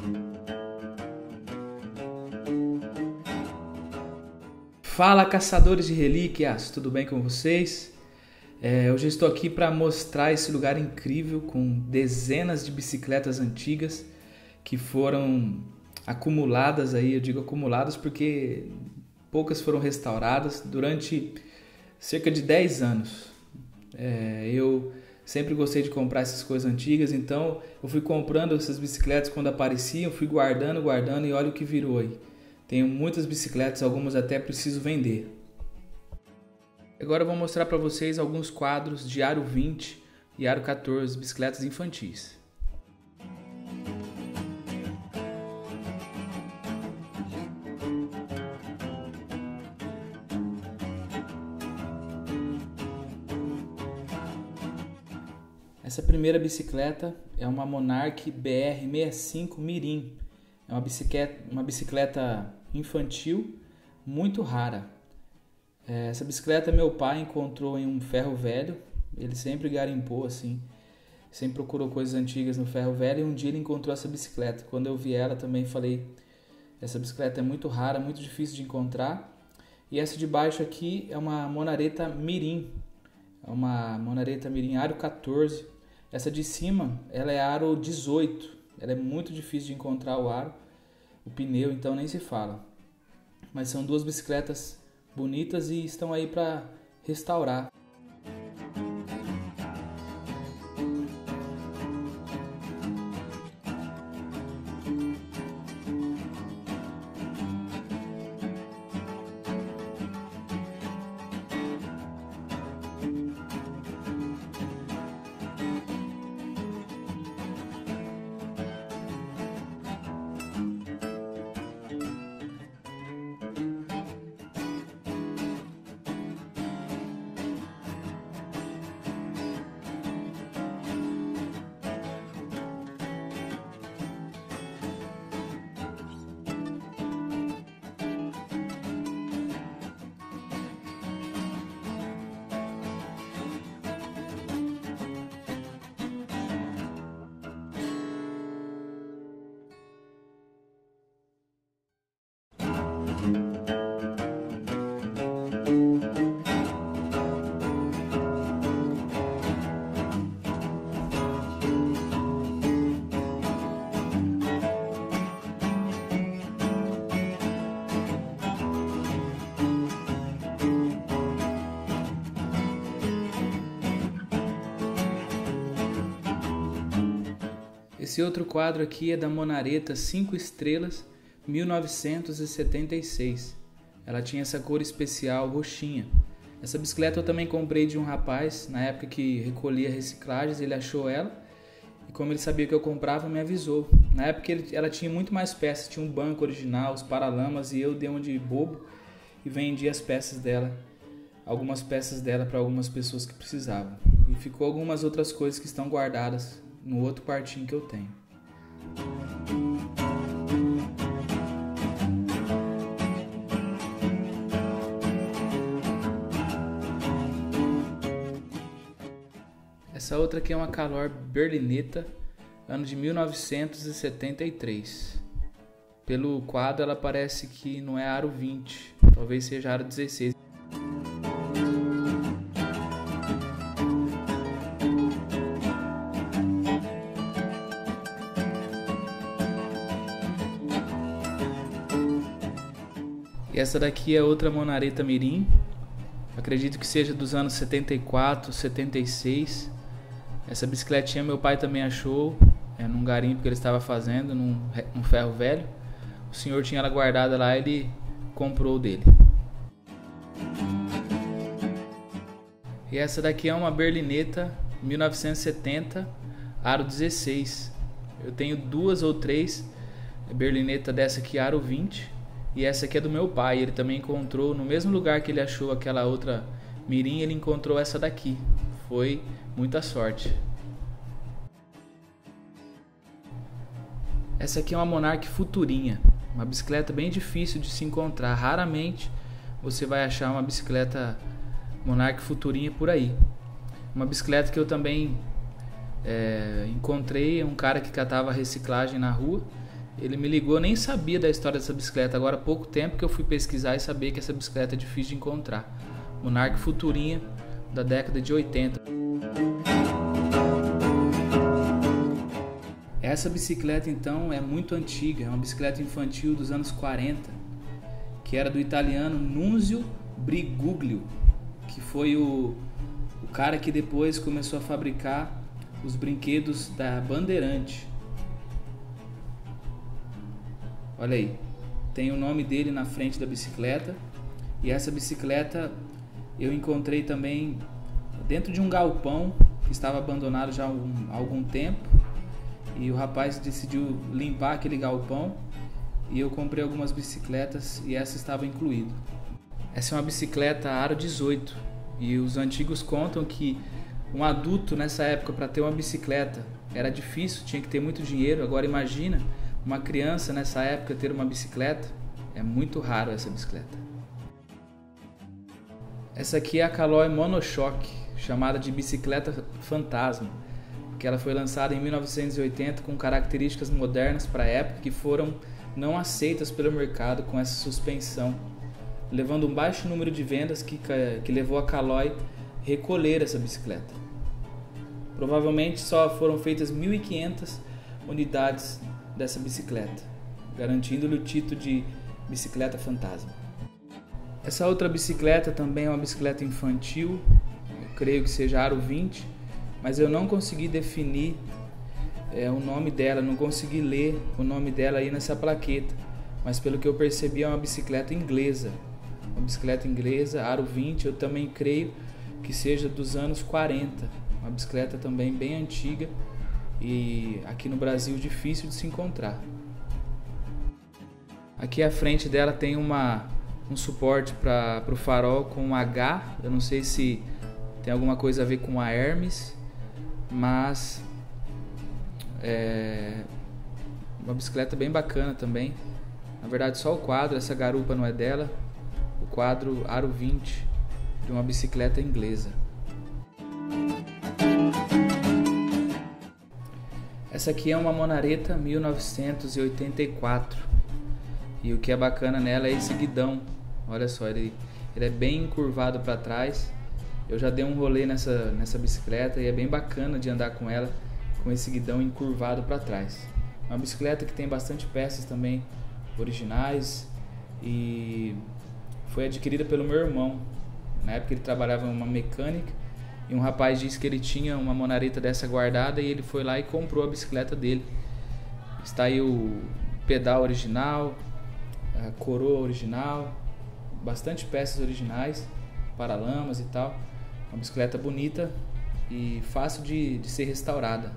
Fala, caçadores de relíquias, tudo bem com vocês? Hoje eu estou aqui para mostrar esse lugar incrível com dezenas de bicicletas antigas que foram acumuladas aí. Eu digo acumuladas porque poucas foram restauradas durante cerca de 10 anos. Eu sempre gostei de comprar essas coisas antigas, então eu fui comprando essas bicicletas quando apareciam, fui guardando e olha o que virou aí. Tenho muitas bicicletas, algumas até preciso vender. Agora eu vou mostrar para vocês alguns quadros de aro 20 e aro 14, bicicletas infantis. Essa primeira bicicleta é uma Monarch BR65 Mirim. É uma bicicleta infantil muito rara. Essa bicicleta meu pai encontrou em um ferro velho. Ele sempre garimpou assim, sempre procurou coisas antigas no ferro velho, e um dia ele encontrou essa bicicleta. Quando eu vi ela também falei, essa bicicleta é muito rara, muito difícil de encontrar. E essa de baixo aqui é uma Monaretta Mirim. É uma Monaretta Mirim aro 14. Essa de cima, ela é aro 18. Ela é muito difícil de encontrar o aro. O pneu então nem se fala. Mas são duas bicicletas bonitas e estão aí para restaurar. Esse outro quadro aqui é da Monaretta 5 estrelas 1976. Ela tinha essa cor especial roxinha. Essa bicicleta eu também comprei de um rapaz, na época que recolhia reciclagens, ele achou ela. E como ele sabia que eu comprava, me avisou. Na época ela tinha muito mais peças, tinha um banco original, os paralamas, e eu dei um de bobo e vendi as peças dela, algumas peças dela para algumas pessoas que precisavam. E ficou algumas outras coisas que estão guardadas no outro quartinho que eu tenho. Essa outra aqui é uma Calor Berlinetta, ano de 1973. Pelo quadro ela parece que não é aro 20, talvez seja aro 16. E essa daqui é outra Monaretta Mirim, acredito que seja dos anos 74, 76. Essa bicicletinha meu pai também achou num garimpo que ele estava fazendo, num ferro velho. O senhor tinha ela guardada lá, ele comprou dele. E essa daqui é uma Berlinetta 1970, aro 16. Eu tenho duas ou três Berlinetta dessa aqui, aro 20. E essa aqui é do meu pai, ele também encontrou no mesmo lugar que ele achou aquela outra Mirim, ele encontrou essa daqui. Foi muita sorte. Essa aqui é uma Monarch Futurinha, uma bicicleta bem difícil de se encontrar. Raramente você vai achar uma bicicleta Monarch Futurinha por aí. Uma bicicleta que eu também encontrei, um cara que catava reciclagem na rua, Ele me ligou, eu nem sabia da história dessa bicicleta. Agora há pouco tempo que eu fui pesquisar e saber que essa bicicleta é difícil de encontrar. Monarch Futurinha, da década de 80. Essa bicicleta então é muito antiga, é uma bicicleta infantil dos anos 40, que era do italiano Nunzio Briguglio, que foi o cara que depois começou a fabricar os brinquedos da Bandeirante. Olha aí, tem o nome dele na frente da bicicleta. E essa bicicleta eu encontrei também dentro de um galpão que estava abandonado já há algum tempo. E o rapaz decidiu limpar aquele galpão e eu comprei algumas bicicletas e essa estava incluída. Essa é uma bicicleta aro 18 e os antigos contam que um adulto nessa época, para ter uma bicicleta era difícil, tinha que ter muito dinheiro. Agora imagina uma criança nessa época ter uma bicicleta, é muito raro essa bicicleta. Essa aqui é a Caloi Monoshock, chamada de bicicleta fantasma, que ela foi lançada em 1980 com características modernas para a época que foram não aceitas pelo mercado com essa suspensão, levando um baixo número de vendas que levou a Caloi recolher essa bicicleta. Provavelmente só foram feitas 1.500 unidades dessa bicicleta, garantindo-lhe o título de bicicleta fantasma. Essa outra bicicleta também é uma bicicleta infantil, eu creio que seja aro 20, mas eu não consegui definir o nome dela, não consegui ler o nome dela aí nessa plaqueta, mas pelo que eu percebi é uma bicicleta inglesa. Uma bicicleta inglesa, aro 20, eu também creio que seja dos anos 40. Uma bicicleta também bem antiga e aqui no Brasil difícil de se encontrar. Aqui à frente dela tem um suporte para o farol com um H. Eu não sei se tem alguma coisa a ver com a Hermes, mas é uma bicicleta bem bacana também. Na verdade só o quadro, essa garupa não é dela. O quadro aro 20 de uma bicicleta inglesa. Essa aqui é uma Monaretta 1984 e o que é bacana nela é esse guidão. Olha só, ele é bem encurvado para trás. Eu já dei um rolê nessa bicicleta e é bem bacana de andar com ela, com esse guidão encurvado para trás. Uma bicicleta que tem bastante peças também originais e foi adquirida pelo meu irmão. Na época ele trabalhava em uma mecânica e um rapaz disse que ele tinha uma Monaretta dessa guardada e ele foi lá e comprou a bicicleta dele. Está aí o pedal original, a coroa original, bastante peças originais, paralamas e tal. Uma bicicleta bonita e fácil de ser restaurada.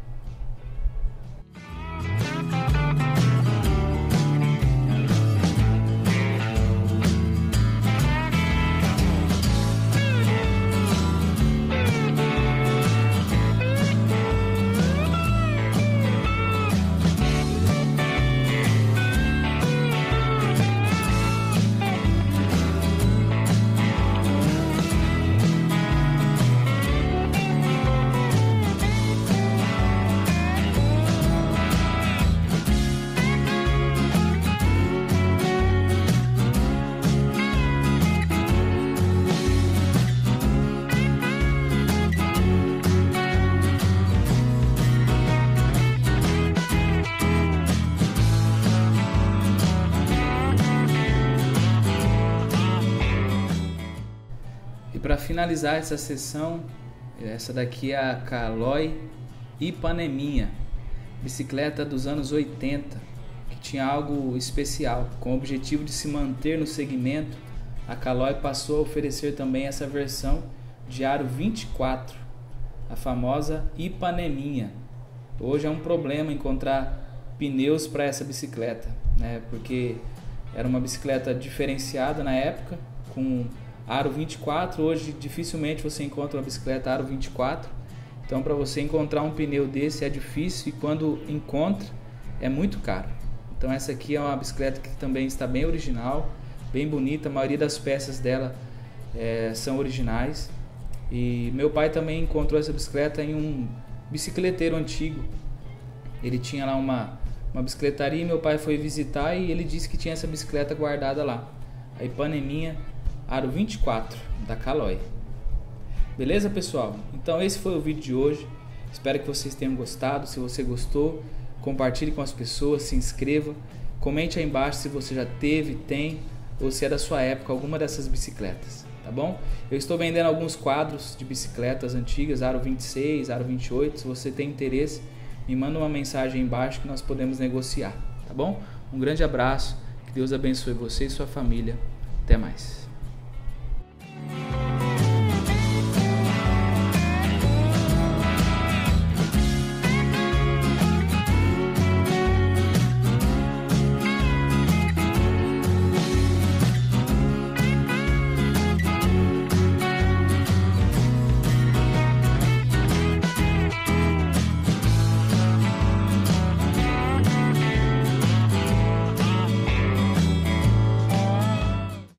Para finalizar essa sessão, essa daqui é a Caloi Ipaneminha, bicicleta dos anos 80, que tinha algo especial. Com o objetivo de se manter no segmento, a Caloi passou a oferecer também essa versão de aro 24, a famosa Ipaneminha. Hoje é um problema encontrar pneus para essa bicicleta, né? Porque era uma bicicleta diferenciada na época, com aro 24, hoje dificilmente você encontra uma bicicleta aro 24, então para você encontrar um pneu desse é difícil e quando encontra é muito caro. Então essa aqui é uma bicicleta que também está bem original, bem bonita, a maioria das peças dela são originais. E meu pai também encontrou essa bicicleta em um bicicleteiro antigo, ele tinha lá uma bicicletaria, e meu pai foi visitar e ele disse que tinha essa bicicleta guardada lá. A Ipaneminha Aro 24 da Caloi. Beleza, pessoal? Então esse foi o vídeo de hoje. Espero que vocês tenham gostado. Se você gostou, compartilhe com as pessoas, se inscreva, comente aí embaixo se você já teve, tem, ou se é da sua época alguma dessas bicicletas, tá bom? Eu estou vendendo alguns quadros de bicicletas antigas, Aro 26, Aro 28. Se você tem interesse, me manda uma mensagem aí embaixo que nós podemos negociar, tá bom? Um grande abraço, que Deus abençoe você e sua família. Até mais.